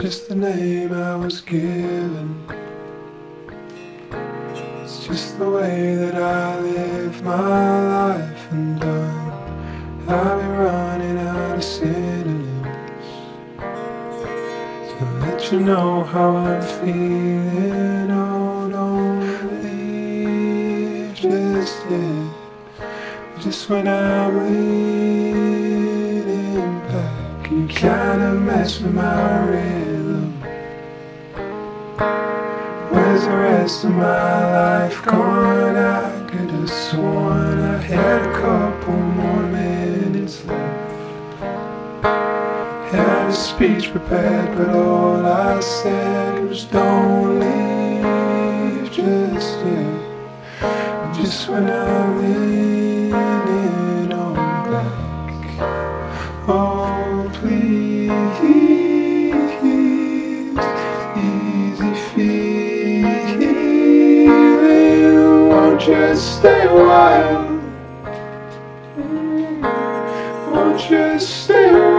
just the name I was given. It's just the way that I live my life undone. I'll be running out of synonyms to let you know how I'm feeling. Oh, don't leave just yet, just when I'm leaning back. You kinda mess with my rhythm. Where's the rest of my life gone? I could have sworn I had a couple more minutes left. Had a speech prepared, but all I said was don't leave just yet, just when I'm leaning on back. Oh, please, easy feeling, won't you stay a while? Won't you stay a while?